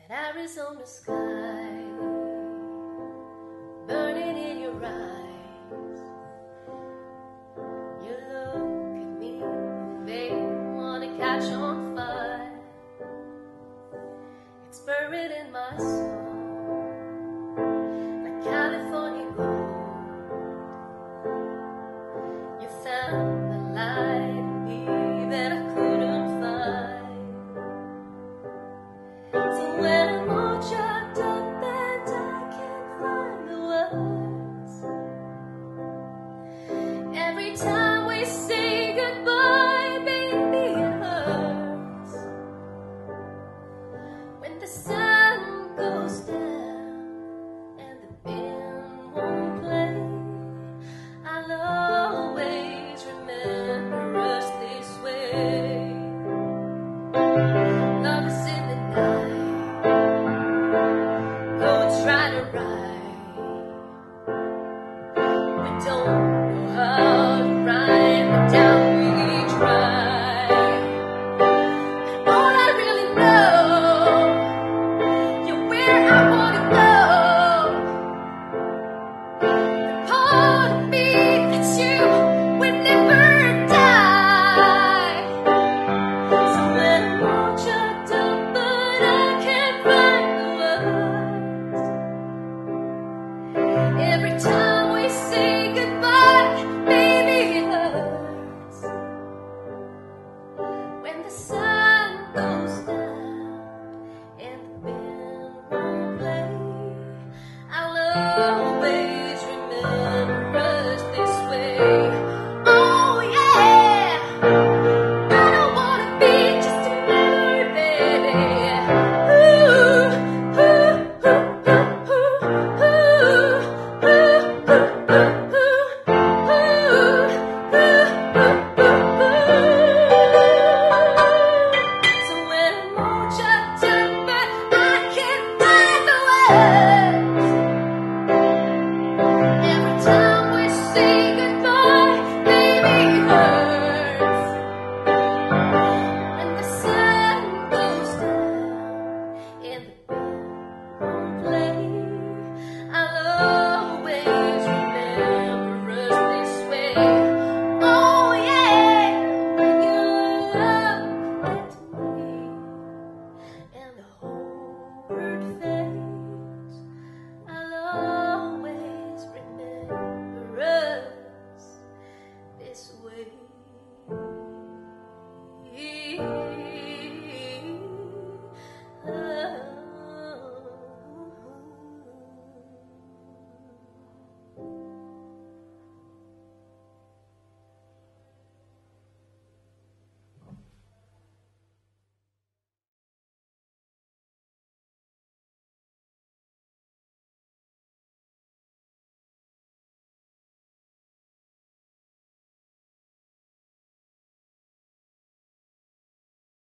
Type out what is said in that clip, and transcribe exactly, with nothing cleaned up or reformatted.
That Arizona sky burning in your eyes. You look at me and they wanna catch on fire. It's buried in my soul like California gold. You found the light in me that I couldn't find. So when I'm all chopped up and I can't find the words, every time we say goodbye, baby, it hurts. When the sun goes down